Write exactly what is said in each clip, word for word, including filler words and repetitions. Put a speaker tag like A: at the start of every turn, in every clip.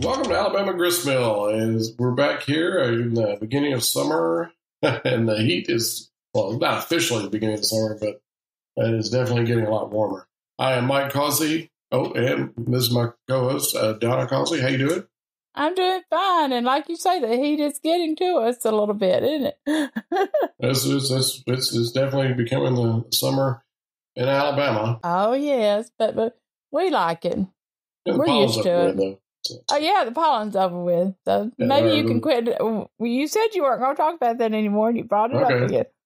A: Welcome to Alabama Gristmill. As we're back here in the beginning of summer, and the heat is, well, not officially the beginning of summer, but it is definitely getting a lot warmer. I am Mike Causey. Oh, and this is my co-host, uh, Donna Causey. How you doing?
B: I'm doing fine, and like you say, the heat is getting to us a little bit, isn't it?
A: it's, it's, it's, it's, it's definitely becoming the summer in Alabama.
B: Oh, yes, but, but we like it.
A: Yeah,
B: We're used to it.
A: Though, so.
B: Oh, yeah, the pollen's over with, so yeah, maybe you can quit. Well, you said you weren't going to talk about that anymore, and you brought it okay. up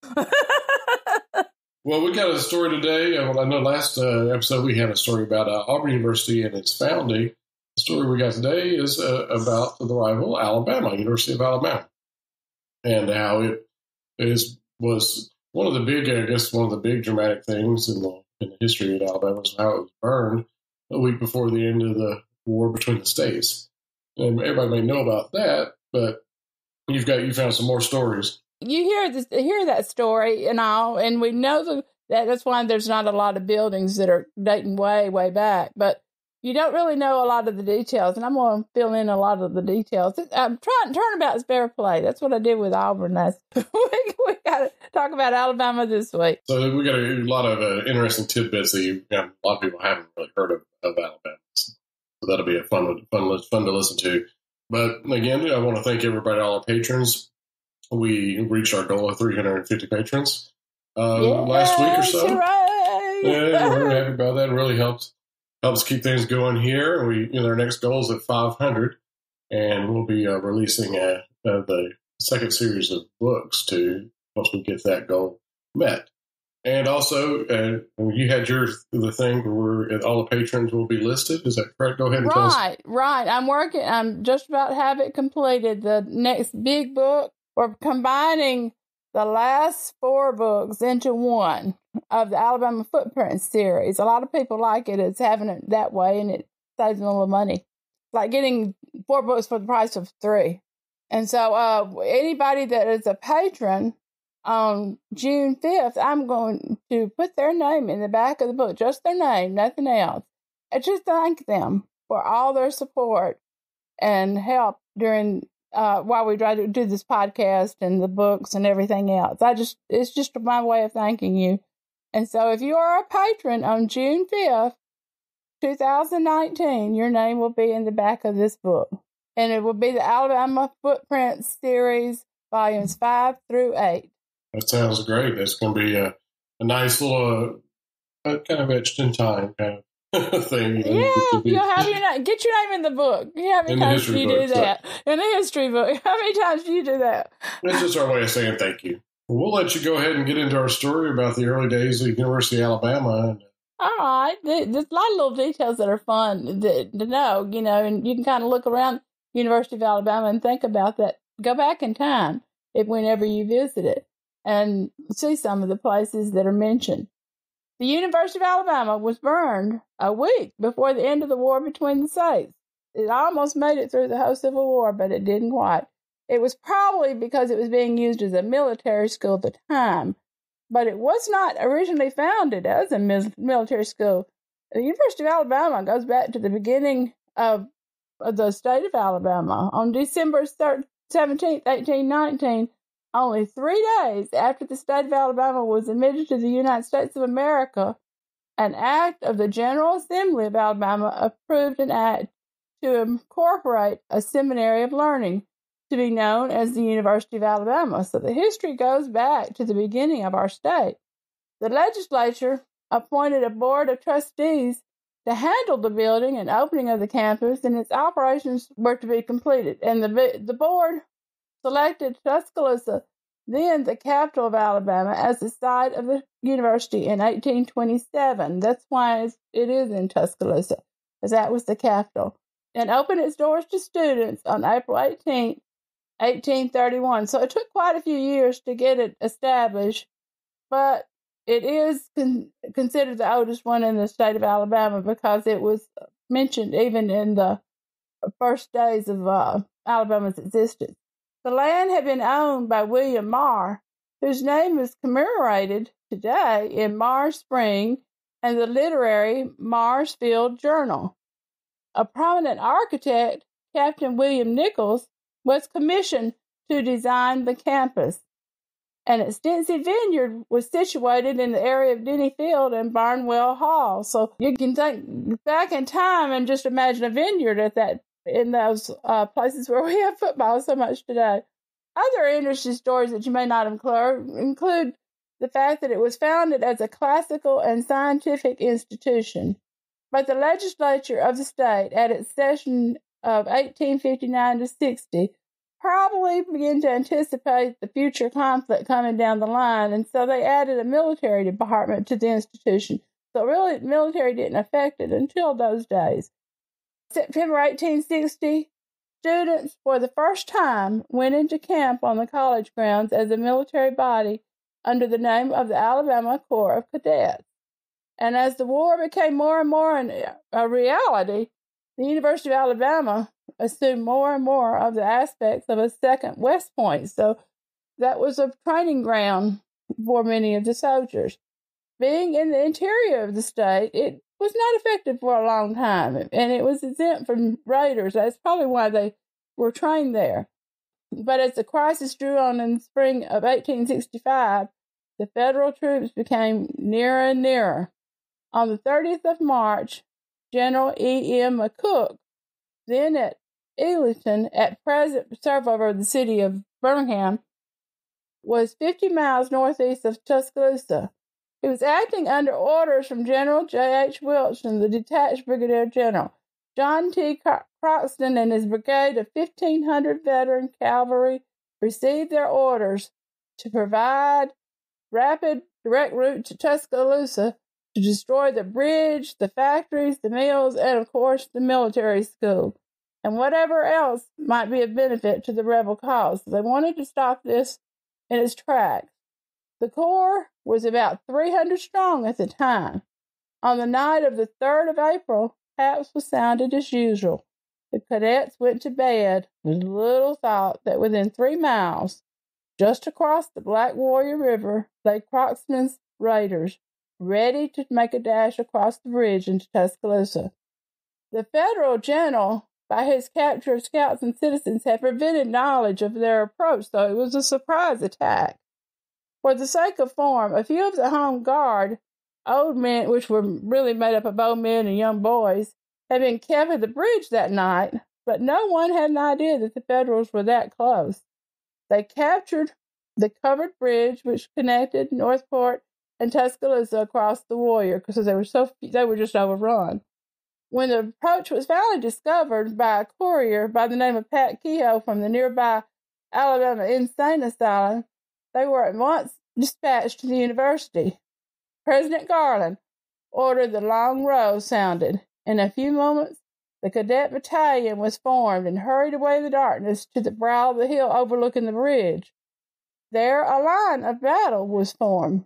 B: again.
A: Well, we got a story today. Well, I know last uh, episode we had a story about uh, Auburn University and its founding. The story we got today is uh, about the rival Alabama, University of Alabama, and how it is was one of the big, I guess, one of the big dramatic things in the in the history of Alabama was how it was burned a week before the end of the war between the states. And everybody may know about that, but you've got you found some more stories.
B: You hear this, hear that story and all, and we know the, that that's why there's not a lot of buildings that are dating way, way back, but you don't really know a lot of the details, and I'm going to fill in a lot of the details. I'm trying turnabout's fair play. That's what I did with Auburn. That's we, we got to talk about Alabama this week.
A: So we got a, a lot of uh, interesting tidbits that you, you know, a lot of people haven't really heard of, of Alabama. So that'll be a fun, fun, fun to listen to. But again, I want to thank everybody, all our patrons. We reached our goal of three hundred fifty patrons uh,
B: yes,
A: last week or so.
B: Hooray!
A: Yeah, we're really happy about that. It really helps. Helps keep things going here. We, you know, our next goal is at five hundred, and we'll be uh, releasing uh, uh, the second series of books to once we get that goal met. And also, uh, you had your the thing where all the patrons will be listed. Is that correct? Go ahead and
B: right,
A: tell us.
B: Right, right. I'm working. I'm just about to have it completed. The next big book. We're combining the last four books into one of the Alabama Footprint series. A lot of people like it. It's having it that way, and it saves them a little money. It's like getting four books for the price of three. And so uh, anybody that is a patron on June fifth, I'm going to put their name in the back of the book, just their name, nothing else. And just thank them for all their support and help during Uh, while we try to do this podcast and the books and everything else. I just, it's just my way of thanking you. And so if you are a patron on June fifth, twenty nineteen, your name will be in the back of this book. And it will be the Alabama Footprint Series, volumes five through eight.
A: That sounds great. That's going to be a, a nice little, uh, kind of etched in time kind of thing. You know,
B: yeah, you'll have your name. Get your name in the book. How many times do you do that? So, in the history book. How many times do you do that?
A: It's just our way of saying thank you. We'll let you go ahead and get into our story about the early days of the University of Alabama.
B: All right. There's a lot of little details that are fun to, to know, you know, and you can kind of look around University of Alabama and think about that. Go back in time if whenever you visit it and see some of the places that are mentioned. The University of Alabama was burned a week before the end of the war between the states. It almost made it through the whole Civil War, but it didn't quite. It was probably because it was being used as a military school at the time, but it was not originally founded as a military school. The University of Alabama goes back to the beginning of, of the state of Alabama. On December seventeenth, eighteen nineteen, only three days after the state of Alabama was admitted to the United States of America, an act of the General Assembly of Alabama approved an act to incorporate a seminary of learning to be known as the University of Alabama. So the history goes back to the beginning of our state. The legislature appointed a board of trustees to handle the building and opening of the campus, and its operations were to be completed. And the the board selected Tuscaloosa, then the capital of Alabama, as the site of the university in eighteen twenty-seven. That's why it is in Tuscaloosa, because that was the capital. And opened its doors to students on April eighteenth, eighteen thirty-one. So it took quite a few years to get it established, but it is con- considered the oldest one in the state of Alabama because it was mentioned even in the first days of uh, Alabama's existence. The land had been owned by William Marr, whose name is commemorated today in Marr Spring and the literary Marsfield Journal. A prominent architect Captain William Nichols was commissioned to design the campus. An extensive vineyard was situated in the area of Denny Field and Barnwell Hall. So you can think back in time and just imagine a vineyard at that in those uh, places where we have football so much today. Other interesting stories that you may not include include the fact that it was founded as a classical and scientific institution. But the legislature of the state, at its session of eighteen fifty-nine to sixty, probably began to anticipate the future conflict coming down the line, and so they added a military department to the institution. So really, the military didn't affect it until those days. September eighteen sixty, students for the first time went into camp on the college grounds as a military body under the name of the Alabama Corps of Cadets. And as the war became more and more a reality, the University of Alabama assumed more and more of the aspects of a second West Point. So that was a training ground for many of the soldiers. Being in the interior of the state, it was not affected for a long time, and it was exempt from raiders. That's probably why they were trained there. But as the crisis drew on in the spring of eighteen sixty-five, the federal troops became nearer and nearer. On the thirtieth of March, General E M McCook, then at Eagleton, at present served over the city of Birmingham, was fifty miles northeast of Tuscaloosa. He was acting under orders from General J H Wilson, the detached brigadier general. John T. Croxton and his brigade of fifteen hundred veteran cavalry received their orders to provide rapid direct route to Tuscaloosa to destroy the bridge, the factories, the mills, and, of course, the military school, and whatever else might be of benefit to the rebel cause. They wanted to stop this in its tracks. The Corps was about three hundred strong at the time. On the night of the third of April, taps was sounded as usual. The cadets went to bed with little thought that within three miles, just across the Black Warrior River, lay Croxton's raiders, ready to make a dash across the bridge into Tuscaloosa. The Federal general, by his capture of scouts and citizens, had prevented knowledge of their approach, so it was a surprise attack. For the sake of form, a few of the home guard, old men, which were really made up of old men and young boys, had been kept at the bridge that night, but no one had an idea that the Federals were that close. They captured the covered bridge which connected Northport and Tuscaloosa across the Warrior, because they were so they were just overrun. When the approach was finally discovered by a courier by the name of Pat Kehoe from the nearby Alabama Insane Asylum, they were at once dispatched to the university. President Garland ordered the long row sounded. In a few moments, the cadet battalion was formed and hurried away in the darkness to the brow of the hill overlooking the bridge. There a line of battle was formed.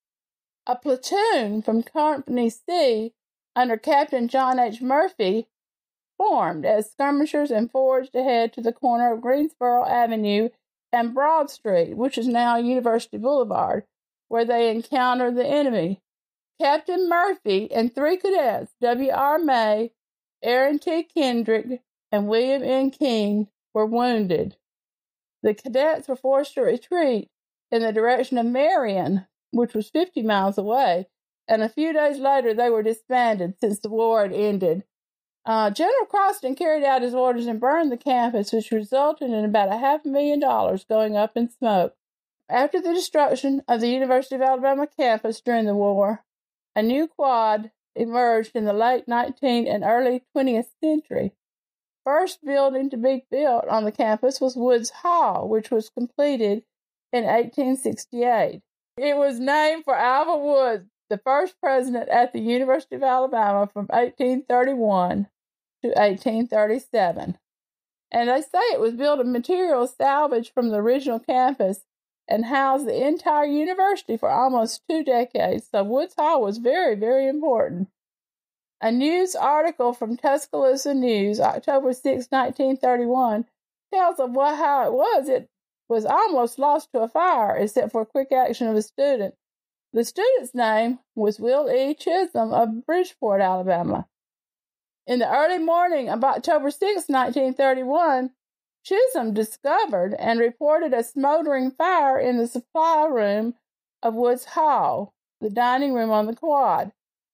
B: A platoon from Company C, under Captain John H. Murphy, formed as skirmishers and forged ahead to the corner of Greensboro Avenue and Broad Street, which is now University Boulevard, where they encountered the enemy. Captain Murphy and three cadets, W R May, Aaron T. Kendrick, and William N. King, were wounded. The cadets were forced to retreat in the direction of Marion, which was fifty miles away, and a few days later they were disbanded since the war had ended. Uh, General Croxton carried out his orders and burned the campus, which resulted in about a half a million dollars going up in smoke. After the destruction of the University of Alabama campus during the war, a new quad emerged in the late nineteenth and early twentieth century. First building to be built on the campus was Woods Hall, which was completed in eighteen sixty-eight. It was named for Alva Woods, the first president at the University of Alabama from eighteen thirty-one to eighteen thirty-seven. And they say it was built of materials salvaged from the original campus and housed the entire university for almost two decades. So Woods Hall was very, very important. A news article from Tuscaloosa News, October sixth, nineteen thirty-one, tells of what, how it was. It was almost lost to a fire, except for quick action of a student. The student's name was Will E. Chisholm of Bridgeport, Alabama. In the early morning of October sixth, nineteen thirty-one, Chisholm discovered and reported a smoldering fire in the supply room of Woods Hall, the dining room on the quad.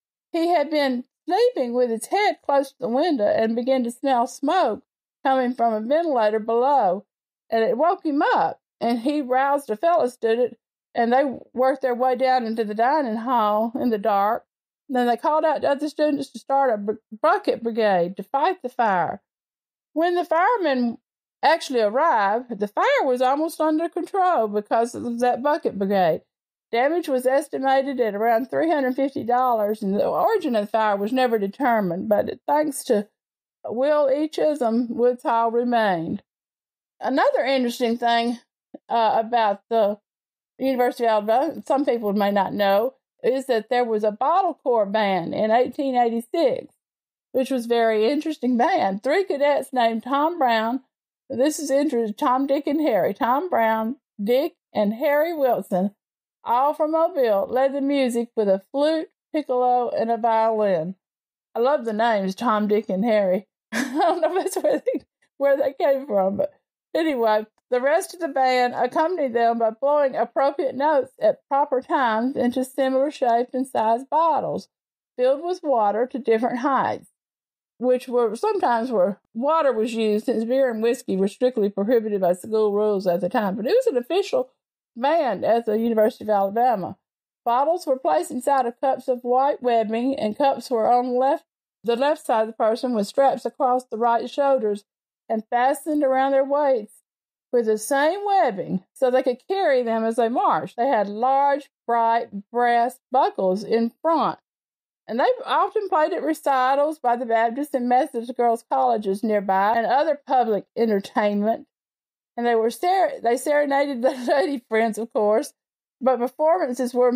B: He had been sleeping with his head close to the window and began to smell smoke coming from a ventilator below, and it woke him up, and he roused a fellow student, and they worked their way down into the dining hall in the dark. Then they called out to other students to start a bucket brigade to fight the fire. When the firemen actually arrived, the fire was almost under control because of that bucket brigade. Damage was estimated at around three hundred fifty dollars, and the origin of the fire was never determined, but thanks to Will E. Chisholm, Woods Hall remained. Another interesting thing uh, about the University of Alabama, some people may not know, is that there was a bottle corps band in eighteen eighty-six, which was a very interesting band. Three cadets named Tom Brown, this is interesting, Tom, Dick, and Harry. Tom Brown, Dick, and Harry Wilson, all from Mobile, led the music with a flute, piccolo, and a violin. I love the names, Tom, Dick, and Harry. I don't know if that's where they, where they came from, but anyway, the rest of the band accompanied them by blowing appropriate notes at proper times into similar shaped and sized bottles, filled with water to different heights, which were sometimes where water was used, since beer and whiskey were strictly prohibited by school rules at the time. But it was an official band at the University of Alabama. Bottles were placed inside of cups of white webbing, and cups were on left, the left side of the person with straps across the right shoulders and fastened around their waists with the same webbing so they could carry them as they marched. They had large, bright brass buckles in front, and they often played at recitals by the Baptist and Methodist girls' colleges nearby and other public entertainment. And they were ser- they serenaded the lady friends, of course, but performances were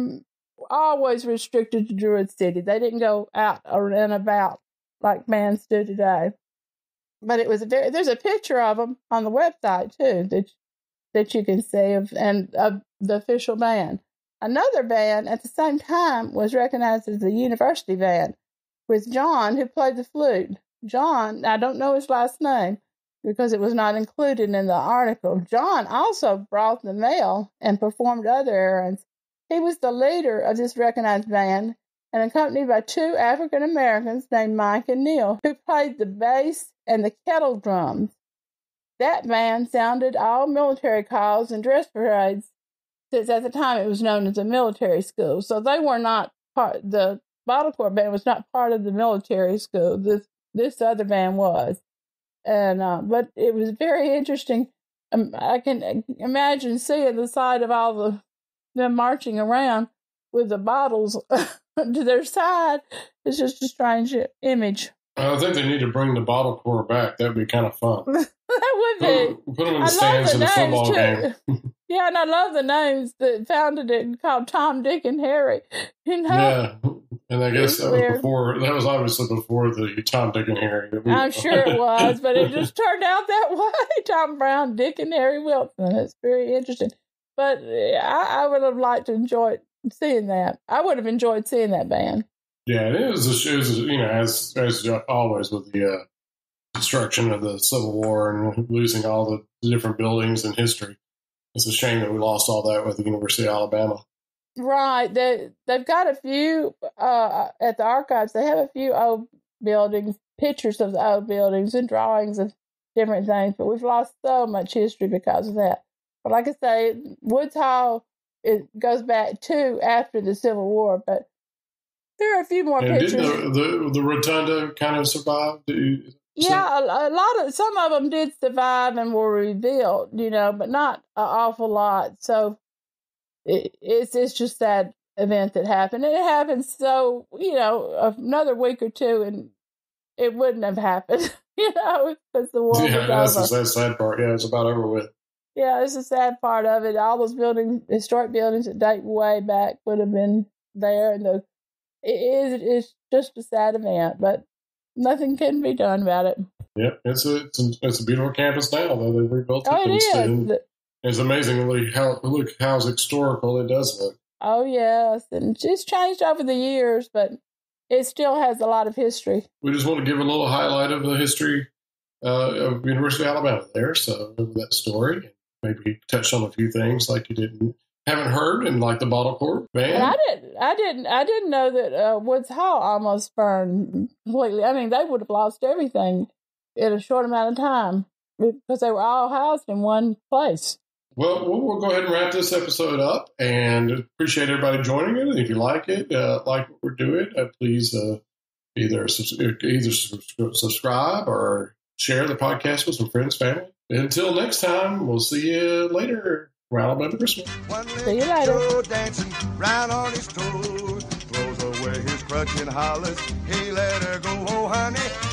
B: always restricted to Druid City. They didn't go out and about like bands do today. But it was a very, there's a picture of them on the website too that that you can see of and of the official band. Another band at the same time was recognized as the university band, with John, who played the flute. John, I don't know his last name because it was not included in the article. John also brought the mail and performed other errands. He was the leader of this recognized band, and accompanied by two African Americans named Mike and Neil, who played the bass and the kettle drums. That band sounded all military calls and dress parades, since at the time it was known as a military school. So they were not part, the Bottle Corps band was not part of the military school. This this other band was. And uh, but it was very interesting. Um, I can imagine seeing the side of all the them marching around with the bottles to their side. It's just a strange image.
A: I think they need to bring the bottle corps back. That would be kind of fun.
B: That would be.
A: Put, put them in the I stands the in the football too. Game.
B: Yeah, and I love the names that founded it, called Tom, Dick, and Harry. You know?
A: Yeah, and I guess that was before. That was obviously before the Tom, Dick, and Harry.
B: I'm sure it was, but it just turned out that way. Tom Brown, Dick, and Harry Wilson. It's very interesting. But I, I would have liked to enjoy seeing that. I would have enjoyed seeing that band. Yeah,
A: it was, it was you know, as as always with the uh, destruction of the Civil War and losing all the different buildings and history. It's a shame that we lost all that with the University of Alabama.
B: Right. They, they've got a few, uh, at the archives, they have a few old buildings, pictures of the old buildings and drawings of different things, but we've lost so much history because of that. But like I say, Woods Hall, it goes back to after the Civil War, but there are a few more and pictures.
A: Did the, the, the rotunda kind of survive?
B: Yeah, a, a lot of, some of them did survive and were rebuilt, you know, but not an awful lot. So it, it's, it's just that event that happened. And it happened so, you know, another week or two and it wouldn't have happened, you know, because the war
A: yeah,
B: was
A: that's
B: over.
A: The, that's the sad part. Yeah, it's about over with.
B: Yeah, it's the sad part of it. All those buildings, historic buildings that date way back would have been there. And the it is it's just a sad event, but nothing can be done about it.
A: Yep, it's a it's a, it's a beautiful campus now, though. They've rebuilt it.
B: Oh, it is.
A: And it's amazingly how look how historical it does look.
B: Oh, yes. And it's changed over the years, but it still has a lot of history.
A: We just want to give a little highlight of the history uh, of University of Alabama there. So that story, maybe touch on a few things like you didn't haven't heard, and like the Bottle Court band.
B: And I didn't, I didn't, I didn't know that uh, Woods Hall almost burned completely. I mean, they would have lost everything in a short amount of time because they were all housed in one place.
A: Well, we'll, we'll go ahead and wrap this episode up, and appreciate everybody joining it. And if you like it, uh, like what we're doing, uh, please uh, either either subscribe or share the podcast with some friends, family. Until next time, we'll see you later. Alabama Christmas.
B: See you later.
C: Joe dancing round on his toes, throws away his crutch and hollers, hey, let her go, oh honey.